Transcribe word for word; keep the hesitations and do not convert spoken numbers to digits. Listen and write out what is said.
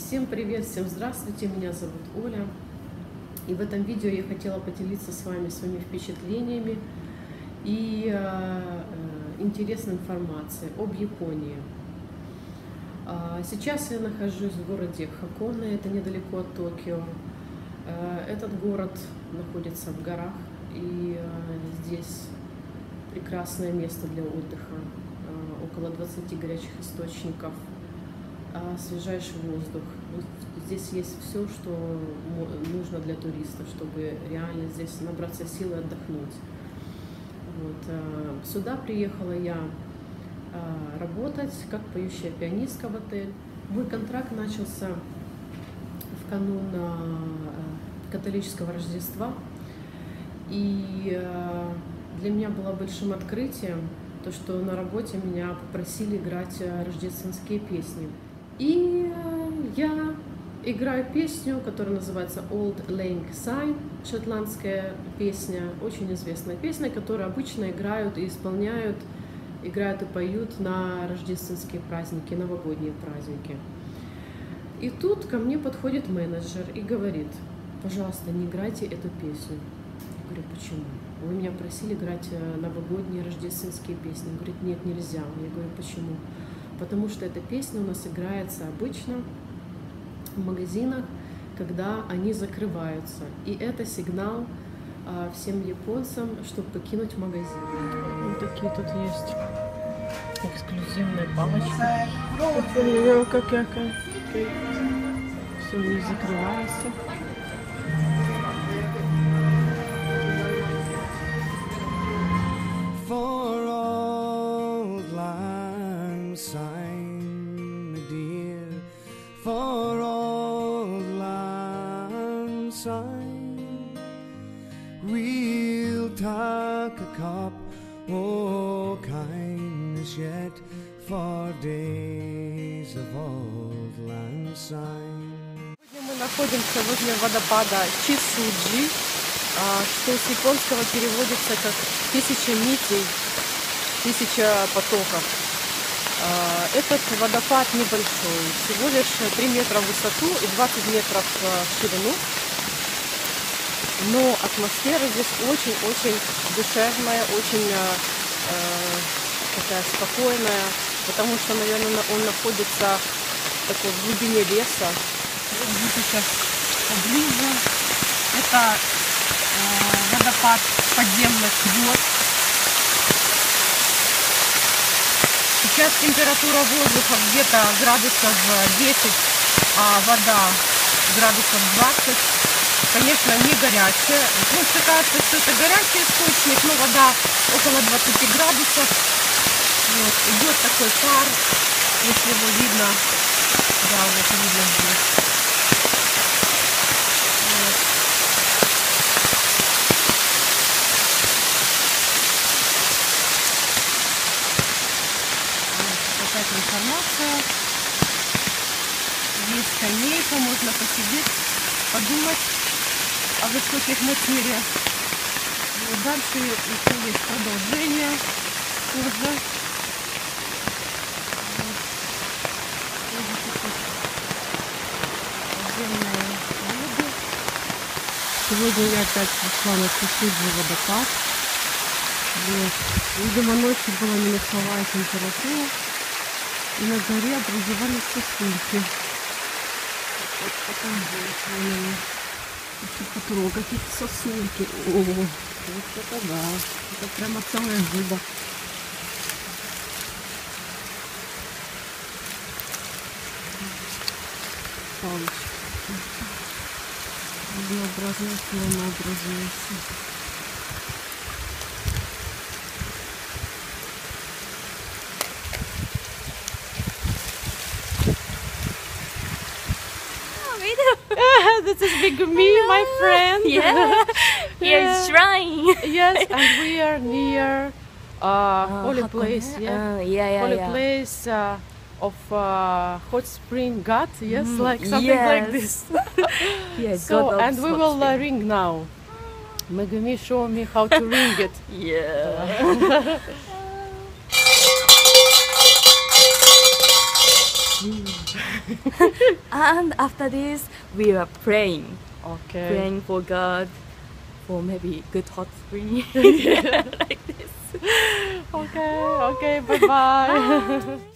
Всем привет, всем здравствуйте, меня зовут Оля. И в этом видео я хотела поделиться с вами своими впечатлениями и э, интересной информацией об Японии. Сейчас я нахожусь в городе Хаконе, это недалеко от Токио. Этот город находится в горах, и здесь прекрасное место для отдыха, около двадцати горячих источников, свежайший воздух. Здесь есть все, что нужно для туристов, чтобы реально здесь набраться сил и отдохнуть. Вот. Сюда приехала я работать как поющая пианистка в отель. Мой контракт начался в канун католического Рождества, и для меня было большим открытием то, что на работе меня попросили играть рождественские песни. И я играю песню, которая называется Old Lang Syne, шотландская песня, очень известная песня, которую обычно играют и исполняют, играют и поют на рождественские праздники, новогодние праздники. И тут ко мне подходит менеджер и говорит: пожалуйста, не играйте эту песню. Я говорю: почему? Вы меня просили играть новогодние рождественские песни. Он говорит: нет, нельзя. Я говорю: почему? Потому что эта песня у нас играется обычно в магазинах, когда они закрываются. И это сигнал а, всем японцам, чтобы покинуть магазин. Вот такие тут есть эксклюзивные палочки. Как я, все не закрывается. For Old Lang Syne, we'll take a cup of kindness yet for days of Old Lang Syne. Сегодня мы находимся возле водопада Чисуджи, что с японского переводится как тысяча нитей, тысяча потоков. Этот водопад небольшой, всего лишь три метра в высоту и двадцать метров в ширину. Но атмосфера здесь очень-очень душевная, очень э, такая спокойная, потому что, наверное, он находится в такой глубине леса. Вот сейчас поближе. Это э, водопад подземных вод. Сейчас температура воздуха где-то градусов десять, а вода градусов двадцать. Конечно, не горячая. Ну, считается, что это горячий источник, но вода около двадцати градусов. Вот. Идет такой пар, если его видно. Да, вот видно здесь. Вот. Информация. Есть скамейка, можно посидеть, подумать о высоких материях. Вот дальше еще есть продолжение тоже. Сегодня я опять пришла на Чисуджи водопад. Вот. Видимо, ночью была минусовая температура. И на горе образовались сосульки. Вот потом будет еще потрогать эти сосульки. О, вот это да. Это прямо целая зуба. Палочки. Разнообразная форма образуется. This is Big Me, my friend. Yeah, yeah. Here's shrine. Yes, and we are near uh, uh, holy Hakone? place. Yeah, uh, yeah, yeah, holy yeah. place uh, of uh, hot spring god. Yes, Mm, like something yes. like this. Yeah, So, God of and we hot will uh, spring. ring now. Megumi show me how to ring it. Yeah. And after this, we are praying, Okay. praying for God, for maybe good hot spring, like this. Okay, okay, bye bye.